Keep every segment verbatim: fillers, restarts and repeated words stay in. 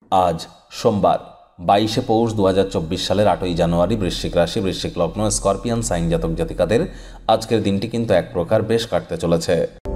আজ সোমবার বাইশে পৌষ দু হাজার চব্বিশ সালের আটই জানুয়ারি বৃশ্চিক রাশি বৃশ্চিক লগ্ন স্করপিয়ান সাইন জাতক জাতিকাদের আজকের দিনটি কিন্তু এক প্রকার বেশ কাটতে চলেছে।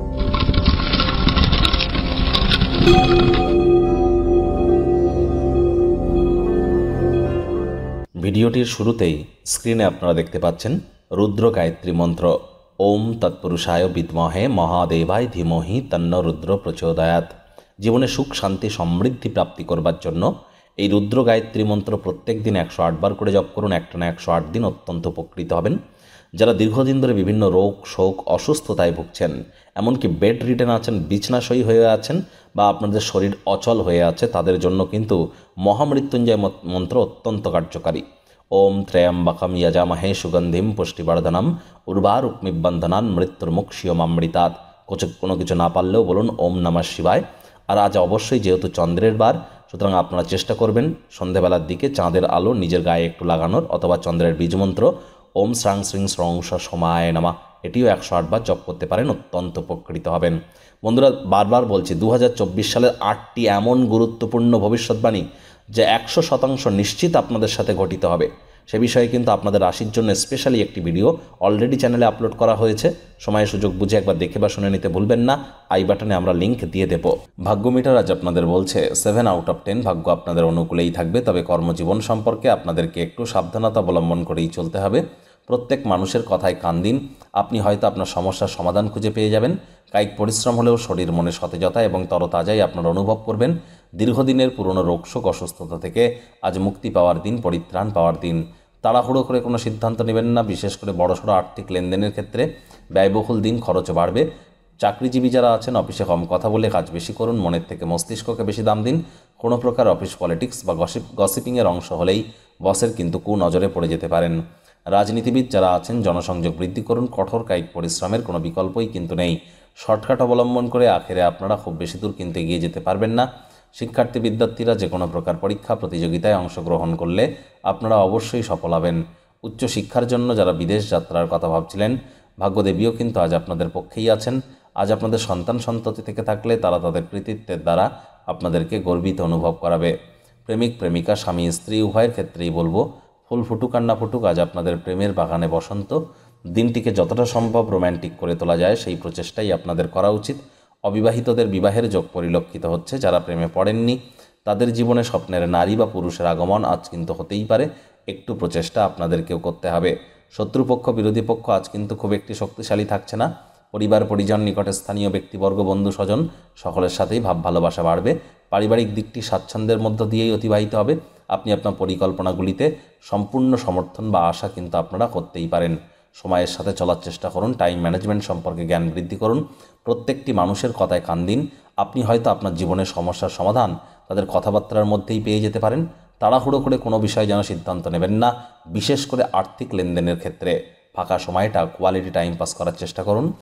ভিডিওটির শুরুতেই স্ক্রিনে আপনারা দেখতে পাচ্ছেন রুদ্র গায়ত্রী মন্ত্র। ওম তৎপুরুষায় বিদ্মহে মহাদেবায় ধীমহি তন্ন রুদ্র প্রচোদয়াৎ। জীবনে সুখ শান্তি সমৃদ্ধি প্রাপ্তি করবার জন্য এই রুদ্র গায়ত্রী মন্ত্র প্রত্যেক দিন একশো আটবার করে জপ করুন। একটানা একশো আট দিন অত্যন্ত উপকৃত হবেন। যারা দীর্ঘদিন ধরে বিভিন্ন রোগ শোক অসুস্থতায় ভুগছেন, এমনকি বেড রিডেন আছেন, বিছনাশয়ী হয়ে আছেন, বা আপনাদের শরীর অচল হয়ে আছে, তাদের জন্য কিন্তু মহামৃত্যুঞ্জয় মন্ত্র অত্যন্ত কার্যকারী। ওম ত্রয়ম্বকম যজামহে সুগন্ধিম পুষ্টিবর্ধনম উর্বারুকমিবন্ধনান মৃত্যুর্মুক্ষীয়মামৃতাৎ। কোনো কিছু না পারলেও বলুন ওম নমঃ শিবায়। আর আজ অবশ্যই যেহেতু চন্দ্রের বার, সুতরাং আপনারা চেষ্টা করবেন সন্ধেবেলার দিকে চাঁদের আলো নিজের গায়ে একটু লাগানোর, অথবা চন্দ্রের বীজমন্ত্র ওম শ্রাং শ্রীং স্রংস সমায় নমঃ এটিও একশো আটবার জপ করতে পারেন, অত্যন্ত উপকৃত হবেন। বন্ধুরা, বারবার বলছি, দু হাজার চব্বিশ সালের আটটি এমন গুরুত্বপূর্ণ ভবিষ্যৎবাণী যে একশো শতাংশ নিশ্চিত আপনাদের সাথে ঘটিত হবে। সে বিষয়ে কিন্তু আপনাদের রাশির জন্য স্পেশালি একটি ভিডিও অলরেডি চ্যানেলে আপলোড করা হয়েছে। সময় সুযোগ বুঝে একবার দেখে বা শুনে নিতে ভুলবেন না। আই বাটনে আমরা লিঙ্ক দিয়ে দেব। ভাগ্য মিটার আজ আপনাদের বলছে সেভেন আউট অফ টেন ভাগ্য আপনাদের অনুকূলেই থাকবে, তবে কর্মজীবন সম্পর্কে আপনাদেরকে একটু সাবধানতা অবলম্বন করেই চলতে হবে। প্রত্যেক মানুষের কথায় কান দিন। আপনি হয়তো আপনার সমস্যার সমাধান খুঁজে পেয়ে যাবেন। কায়িক পরিশ্রম হলেও শরীর মনে সতেজতা এবং তরতাজাই আপনারা অনুভব করবেন। দীর্ঘদিনের পুরনো রোগশোক অসুস্থতা থেকে আজ মুক্তি পাওয়ার দিন, পরিত্রাণ পাওয়ার দিন। তাড়াহুড়ো করে কোনো সিদ্ধান্ত নেবেন না, বিশেষ করে বড়সড় আর্থিক লেনদেনের ক্ষেত্রে। ব্যয়বহুল দিন, খরচও বাড়বে। চাকরিজীবী যারা আছেন, অফিসে কম কথা বলে কাজ বেশি করুন। মনের থেকে মস্তিষ্ককে বেশি দাম দিন। কোনো প্রকার অফিস পলিটিক্স বা গসিপ গসিপিংয়ের অংশ হলেই বসের কিন্তু কুনজরে পড়ে যেতে পারেন। রাজনীতিবিদ যারা আছেন, জনসংযোগ বৃদ্ধি করুন। কঠোর কায়িক পরিশ্রমের কোনো বিকল্পই কিন্তু নেই। শর্টকাট অবলম্বন করে আখেরে আপনারা খুব বেশি দূর কিন্তু এগিয়ে যেতে পারবেন না। শিক্ষার্থী বিদ্যার্থীরা যে কোনো প্রকার পরীক্ষা প্রতিযোগিতায় অংশগ্রহণ করলে আপনারা অবশ্যই সফল হবেন। উচ্চশিক্ষার জন্য যারা বিদেশ যাত্রার কথা ভাবছিলেন, ভাগ্যদেবীও কিন্তু আজ আপনাদের পক্ষেই আছেন। আজ আপনাদের সন্তান সন্ততি থেকে থাকলে তারা তাদের কৃতিত্বের দ্বারা আপনাদেরকে গর্বিত অনুভব করাবে। প্রেমিক প্রেমিকা, স্বামী স্ত্রী উভয়ের ক্ষেত্রেই বলবো, ফুল ফুটুক আর না ফুটুক, আজ আপনাদের প্রেমের বাগানে বসন্ত। দিনটিকে যতটা সম্ভব রোম্যান্টিক করে তোলা যায় সেই প্রচেষ্টাই আপনাদের করা উচিত। অবিবাহিতদের বিবাহের যোগ পরিলক্ষিত হচ্ছে। যারা প্রেমে পড়েননি তাদের জীবনে স্বপ্নের নারী বা পুরুষের আগমন আজ কিন্তু হতেই পারে। একটু প্রচেষ্টা আপনাদেরকেও করতে হবে। শত্রুপক্ষ বিরোধী পক্ষ আজ কিন্তু খুব একটি শক্তিশালী থাকছে না। পরিবার পরিজন, নিকটে স্থানীয় ব্যক্তিবর্গ, বন্ধু স্বজন সকলের সাথেই ভাব ভালোবাসা বাড়বে। পারিবারিক দিকটি স্বাচ্ছন্দ্যের মধ্য দিয়েই অতিবাহিত হবে। আপনি আপনার পরিকল্পনাগুলিতে সম্পূর্ণ সমর্থন বা আশা কিন্তু আপনারা করতেই পারেন। সময়ের সাথে চলার চেষ্টা করুন। টাইম ম্যানেজমেন্ট সম্পর্কে জ্ঞান বৃদ্ধি করুন। প্রত্যেকটি মানুষের কথায় কান দিন। আপনি হয়তো আপনার জীবনের সমস্যার সমাধান তাদের কথাবার্তার মধ্যেই পেয়ে যেতে পারেন। তাড়াহুড়ো করে কোনো বিষয়ে যেন সিদ্ধান্ত নেবেন না, বিশেষ করে আর্থিক লেনদেনের ক্ষেত্রে। ফাঁকা সময়টা কোয়ালিটি টাইম পাস করার চেষ্টা করুন।